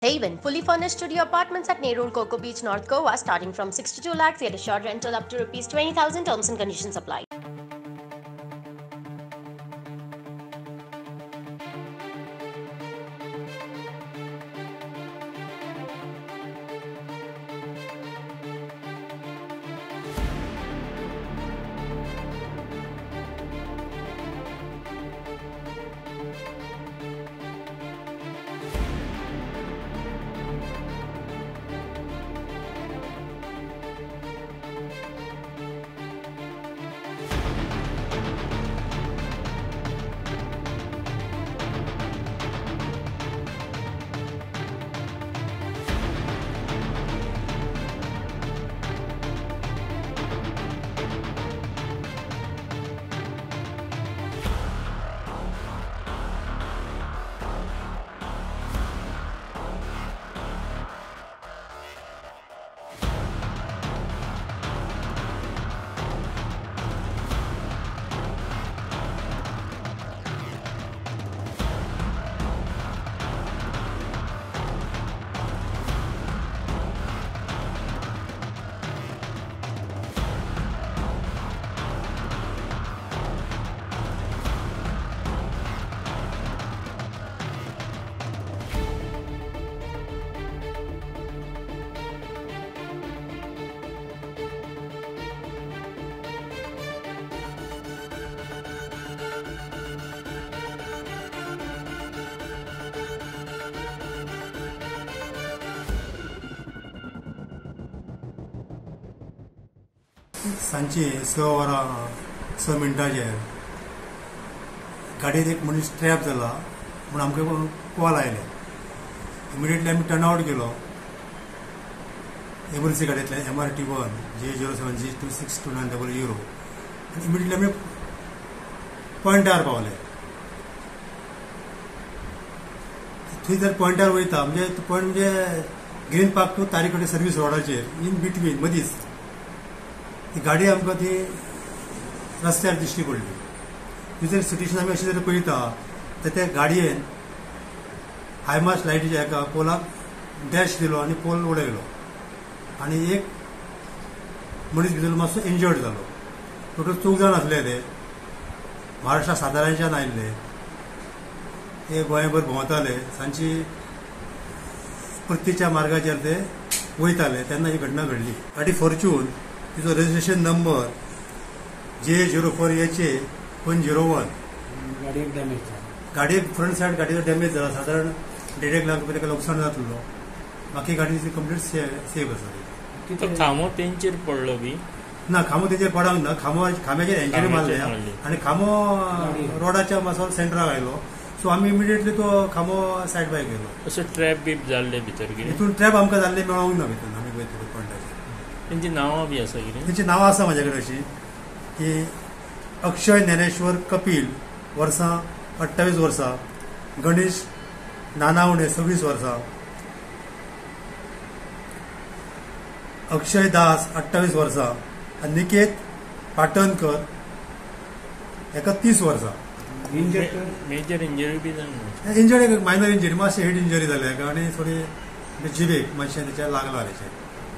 Haven, fully furnished studio apartments at Nerul, Coco Beach, North Goa, starting from 62 lakhs, yet assured rental up to rupees 20,000. Terms and conditions apply. Sanchi 6 वरां 6 मिनटाचेर गाडयेंत एक मनीस trap जाला म्हूण आमकां call आयले. Immediately आमी टर्न आवट केलो एमर्जन्सी गाडयेंतल्यान MRT1 J07G262900 आनी इमिडिएटली आमी पॉयंटार पावले. थंय जर पॉयंटार वयता म्हणजे पॉयंट म्हणजे ग्रीन पार्क टू तारीकडेन सर्वीस रोडाचेर इन बिटवीन मदींच ती गाडी आमकां ती रस्त्यार दिश्टी पडली. थंयसर सिट्युएशन आमी अशें जर पळयता तर त्या गाडयेन हायमास्ट लायटीच्या हेका पोलाक डॅश दिलो आनी पोल उडयलो आनी एक मनीस भितर मातसो इंजर्ड जालो. टोटल 4 जाण आसले ते महाराष्ट्रा साताऱ्याच्यान आयिल्ले. ते गोंयभर भोंवताले. सांची परतीच्या मार्गाचेर ते वयताले तेन्ना ही घटना घडली. गाडी फॉर्च्यून तिचो रजिस्ट्रेशन नंबर J04HA101. गाडयेक फ्रंट सायड गाडयेचो डॅमेज जाला. सादारण 1.5 लाख रुपया ताका लुकसाण जातलो. बाकी गाडी कंप्लीट सेफ आसा. खामो तेंचेर पडलो बी ना, खामो तेचेर पडोंक ना. खांब्याचेर एंजरी मारल्या आनी खामो रोडाच्या मातसो सेंटराक आयलो. सो आमी इमिडिएटली तो खामो सायड बाय केलो. असो ट्रॅप बीप जाल्ले भितर हितून ट्रॅप आमकां जाल्ले मेळोंक ना. भितर आमी वयतले पॉयंटाचेर तेंची नांवां बी आसा कितें? तेंची नांवां आसा म्हाजे कडेन अशीं की अक्षय ज्ञानेश्वर कपिल वर्सां 28 वर्सां, गणेश नानावणे 26 वर्सां, अक्षय दास 28 वर्सां आनी निकेत पाटणकर हेका 30 वर्सां. मेजर इंजरी बी जाली? इंजरी मायनर इंजरी, मातशी हेड इंजरी जाली हेका आनी थोडी जिबेक मातशें तेच्या लागला तेचें.